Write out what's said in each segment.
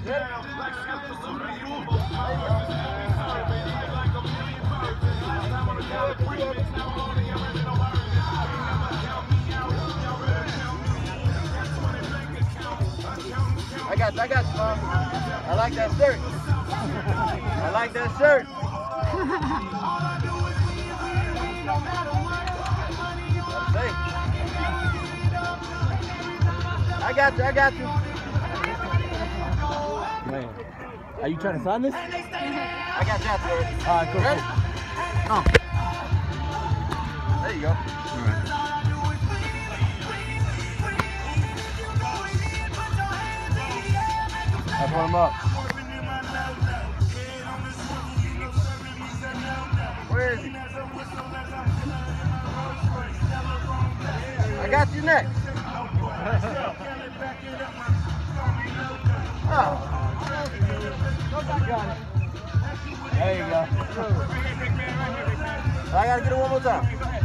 I got you, Mom. I like that shirt. I like that shirt. I got you. Man. Are you trying to sign this? I got that for it. All right, cool. Ready? Oh. There you go. All right. I put him up. Where is he? I got you next. Oh. There you go. I gotta get it one more time.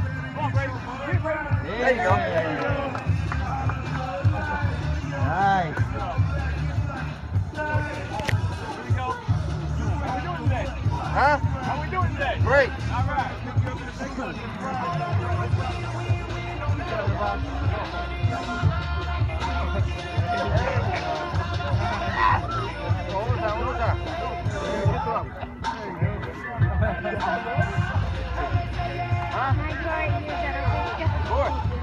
There you go. Nice. Huh? How we doing today? Great. All right. One more time. Huh? Of course.